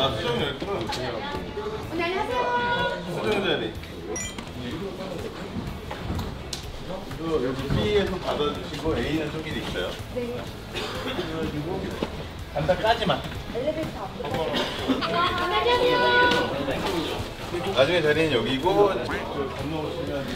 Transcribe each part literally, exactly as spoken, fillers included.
아, 수정이 있구나. 언니 안녕하세요. 수정 자리. 이거 여기 B에서 받아주시고 A는 저기 있어요. 네. 그래가지고 간단까지만. 엘리베이터 앞으로. 안녕하세요. 나중에 자리는 여기고 건너오시면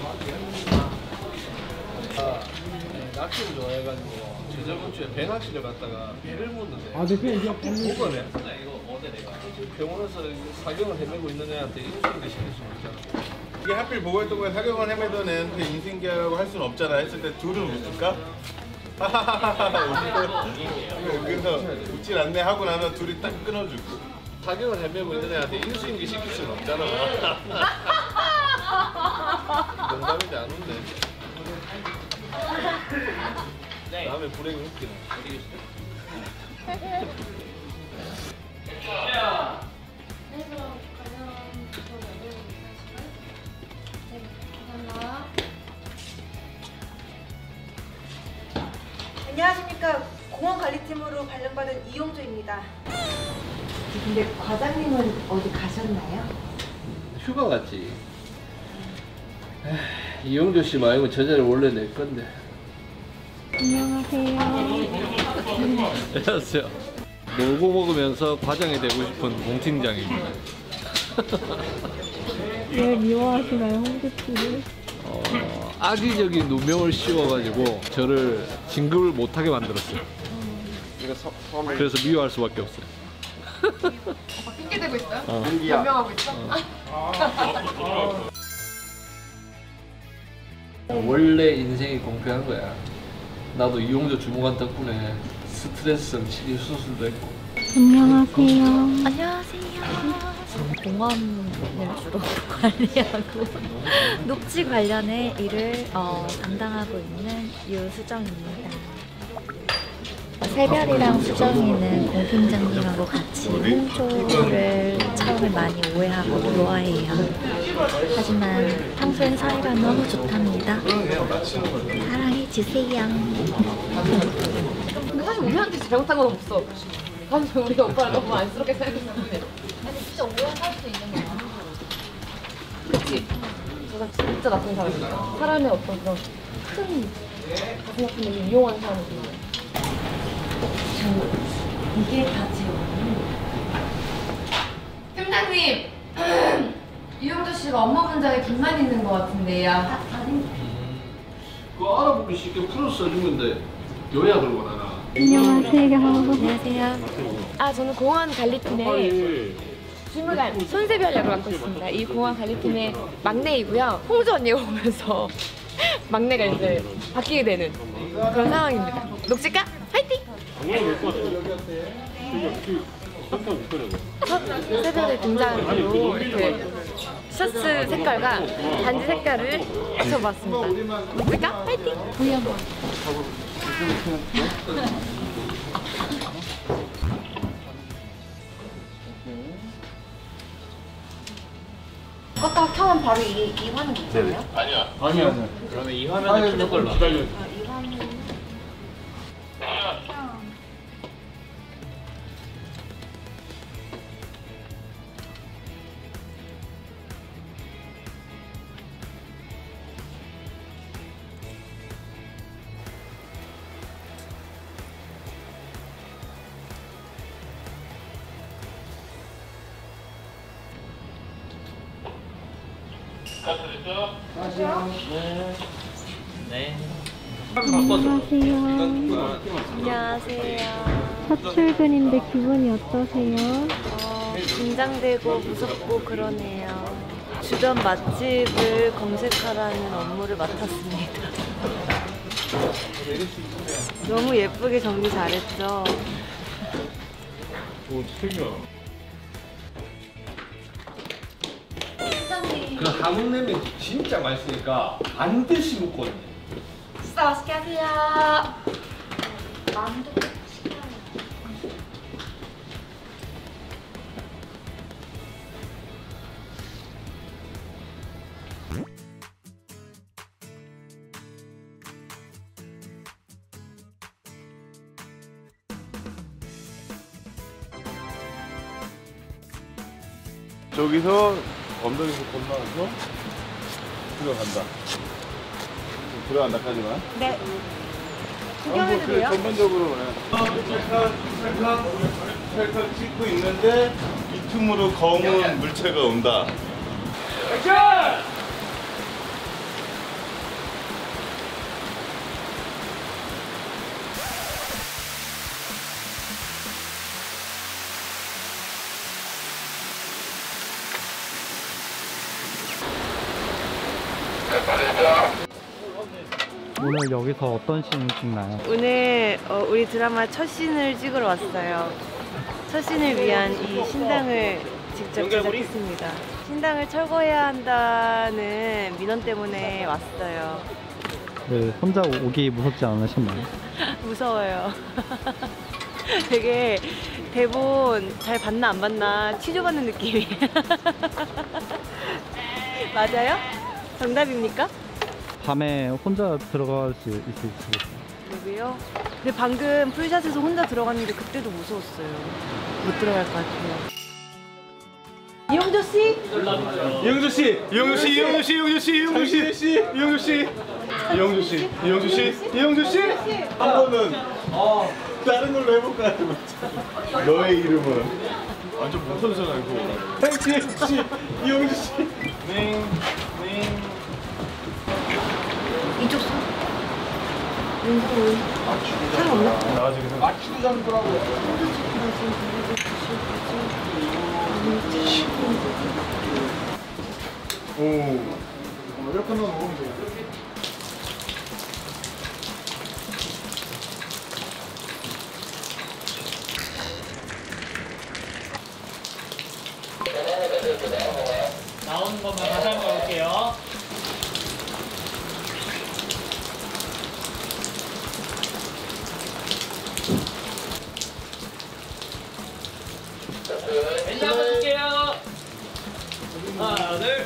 낚시를 좋아해가지고 저저번 주에 배 낚시를 갔다가 배를 묻는데 아, 대표님 이거 그거네. 병원에서 사경을 헤매고 있는 애한테 인수인계 시킬 수는 없잖아. 이게 하필 보고 있던 거에 사격을 헤매던 애한테 인수인계라고 할 수는 없잖아 했을 때 둘은 웃을까? 그래서 웃질 않네 하고 나면 둘이 딱 끊어주고 사경을 헤매고 있는 애한테 인수인계 시킬 수는 없잖아. 농담인지 안 웃네. 다음에 불행이 웃기네. 안녕하십니까. 공원관리팀으로 발령받은 이용조입니다. 근데 과장님은 어디 가셨나요? 휴가 갔지. 에이, 이용조 씨 말고 저 자리 원래 내 건데. 안녕하세요. 안녕하세요. 놀고 먹으면서 과장이 되고 싶은 공팀장입니다. 왜 미워하시나요, 홍대씨를? 어, 악의적인 누명을 씌워가지고 저를 진급을 못하게 만들었어요. 그래서 미워할 수밖에 없어요. 어, 핑계대고 있어요? 어. 변명하고 있어? 어. 원래 인생이 공평한 거야. 나도 이용조 주무관 덕분에 스트레스성 치료 수술도 했고. 안녕하세요. 안녕하세요. 공원을 주로 관리하고 녹지 관련의 일을 어, 담당하고 있는 유수정입니다. 새별이랑 수정이는 공팀장님하고 같이 홍조를 처음에 많이 오해하고 좋아해요. 하지만 평소엔 사이가 너무 좋답니다. 사랑해주세요. 근데 사실 우리한테 잘못한 건 없어. 사실 우리가 오빠를 너무 안쓰럽게 생각했는데. 아니 진짜 오해할 수도 있는 거야. 그치? 제가 진짜 나쁜 사람이에요. 사람의 어떤 그런 큰 가슴 아픈 일을 이용하는 사람이에요. 이게 다 지금 팀장님! 이용조 씨가 업무 분장에 빚만 있는 것 같은데요. 아, 아니 그거 알아보기 쉽게 풀어 써준 건데 요약을 원하나? 안녕하세요. 안녕하세요. 아, 저는 공원 관리팀의 주무관 손세별 역을 맡고 있습니다. 이 공원 관리팀의 막내이고요. 홍조 언니가 오면서 막내가 이제 바뀌게 되는 그런 상황입니다. 녹지가 화이팅! 새벽에 등장으로 이렇게 셔츠 색깔과 반지 색깔을 맞춰봤습니다. 녹지가 화이팅! 우리 한번. 껐다가 켜면 바로 이, 이 화면 괜찮아요? 아니야. 아니야. 그러면 이 화면을 켜는 걸로. 기다려. 아, 이 화면. 네. 안녕하세요. 안녕하세요. 첫 출근인데 기분이 어떠세요? 어, 긴장되고 무섭고 그러네요. 주변 맛집을 검색하라는 업무를 맡았습니다. 너무 예쁘게 정리 잘했죠? 오, 특이야. 그 함흥냉면 진짜 맛있으니까 반드시 먹고 있네. 식사 맛있게 하세요. 만두 저기서 엉덩이에서 건너서 들어간다. 들어간다까지만. 네. 구경해도 돼요? 전반적으로 찰칵 찰칵 찰칵 찍고 있는데 이 틈으로 검은 물체가 온다. 액션! 오늘 여기서 어떤 씬을 찍나요? 오늘 어, 우리 드라마 첫 씬을 찍으러 왔어요. 첫 씬을 위한 이 신당을 직접 제작했습니다. 신당을 철거해야 한다는 민원 때문에 왔어요. 네, 혼자 오기 무섭지 않으셨나요? 무서워요. 되게 대본 잘 봤나 안 봤나 취조받는 느낌이. 맞아요? 정답입니까? 밤에 혼자 들어갈 수 있으시겠어요? 여기요? 근데 방금 풀샷에서 혼자 들어갔는데 그때도 무서웠어요. 못 들어갈 것 같아요. 이용조 씨? 이영주 씨, 이영주 씨, 이영주 씨, 이영주 씨, 이영주 씨, 이영주 씨, 이영주 씨, 이영주 씨, 이영주 씨. 한 번은 다른 걸로 해볼까? 너의 이름은 완전 못선선 알고. 이영주 씨, 이영주 씨. 네, 네. 이쪽 손. 왼손. 사람 없나? 나가지고. 맞추기 전더라고. 오. 이렇게 넣으면 돼요. 나오는 것만 다시 한번 볼게요. 멘트 한번 줄게요. 하나, 둘.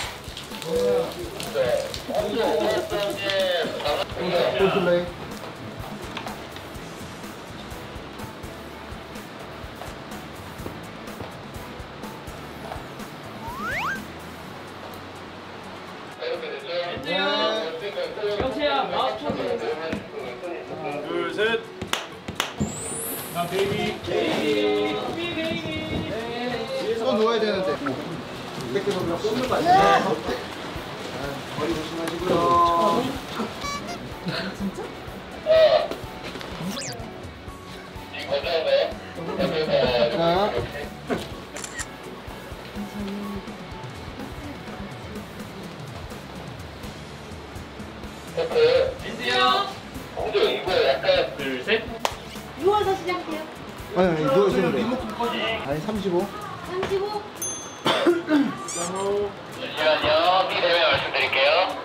영채야, 마우스 쳐. 둘, 셋. 자, 베이비. 베이비. 베이비. 또 누워야 되는데. 이렇게 보면 쏘는 거 아니야? 머리 조심하시고요. 진짜? 자. 멘트요. 둘, 셋. 누워서 시작해요. 아니, 아니, 누워있으면 돼. 아니, 삼십오. 삼십오. 잠시만요. 비 되면 말씀드릴게요.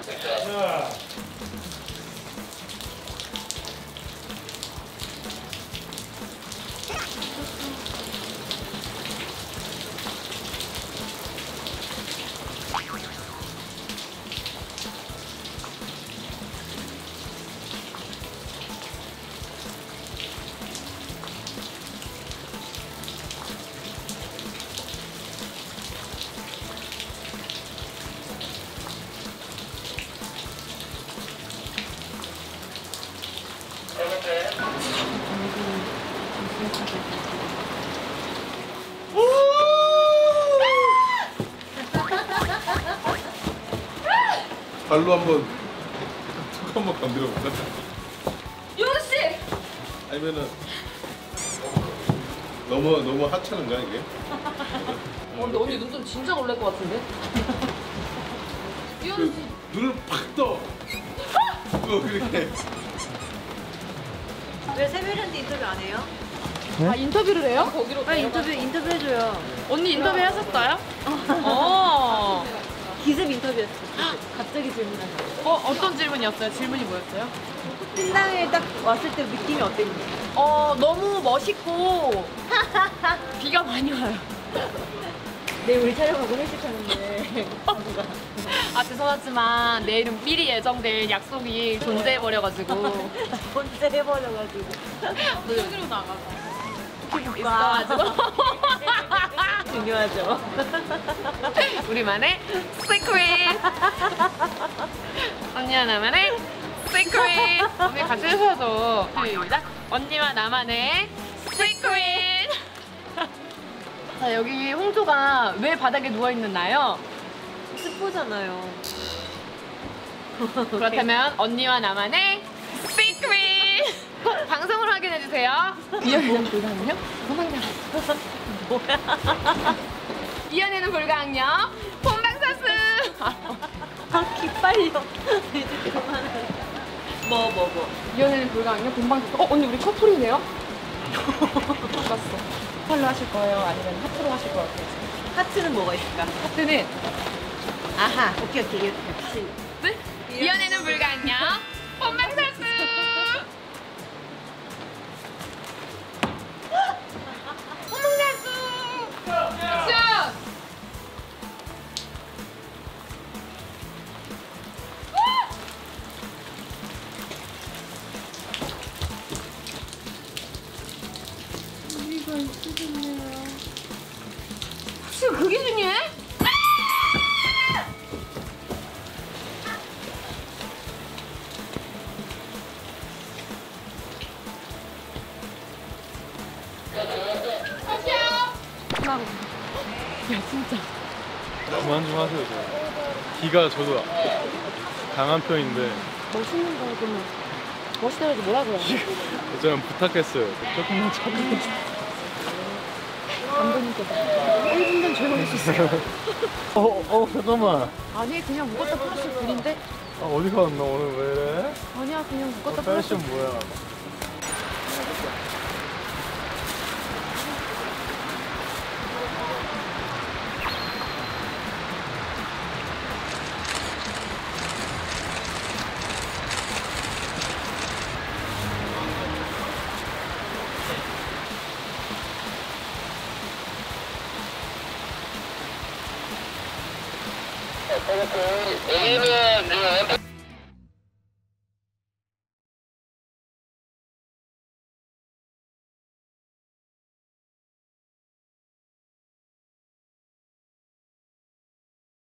발로 한번 툭 한번 건드려 볼까? 용주 씨. 아니면은 너무 너무 하찮은가 이게? 어, 근데 언니 눈 좀 진짜 놀랄 것 같은데? 그 눈을 팍 떠. 또 그렇게. 왜 세별한테 인터뷰 안 해요? 아 인터뷰를 해요? 거기로 빨리 인터뷰 인터뷰 해줘요. 언니 인터뷰 하셨어요? 어. 기습 인터뷰였어. 갑자기 질문하셔. 어 어떤 질문이었어요? 질문이 뭐였어요? 신당에 딱 왔을 때 느낌이 어땠는지. 어 너무 멋있고 비가 많이 와요. 내일 우리 촬영하고 회식하는데. 아 죄송하지만 내일은 미리 예정될 약속이 존재해버려가지고 혼자 해버려가지고. 여기로 나가서 있어가지고 중요하죠. 우리만의 시크릿. 언니와 나만의 시크릿. 우리 같이 해서도 시작. 언니와 나만의 시크릿. 자, 여기 홍조가 왜 바닥에 누워 있는나요? 스포잖아요. 그렇다면 언니와 나만의 시크릿. 꼭 방송으로 확인해 주세요. 이연에는 불가항력 도망가. 뭐야? 이연에는 불가항력 본방사수. 아, 기빨려. 이제 그만해. 뭐, 뭐, 뭐. 이연에는 불가항력 본방사수. 어, 언니 우리 커플이네요? 봤어. 커플로 하실 거예요? 아니면 하트로 하실 거예요? 하트는 뭐가 있을까? 하트는 아하, 오케이, 오케이. 역시. 네? 이연에는 불가항력 본방사수. 본방사수. 슛. 이거 있으셨네요. 혹시 그게 중요해? 야 진짜 그만 좀 하세요. 저. 기가 저도 강한 편인데 멋있는 거 그러면 멋있다고 해도 뭐라고요? 어쩌면 부탁했어요. 조금만 참고. 감독님께서 일 분 전 조용할 수 있어요. 어, 어, 잠깐만. 아니 그냥 묶었다 풀었을 뿐인데. 아, 어디 갔나 오늘 왜 이래? 아니야 그냥 묶었다 어, 풀었을 패션 뭐야? 여기는 지금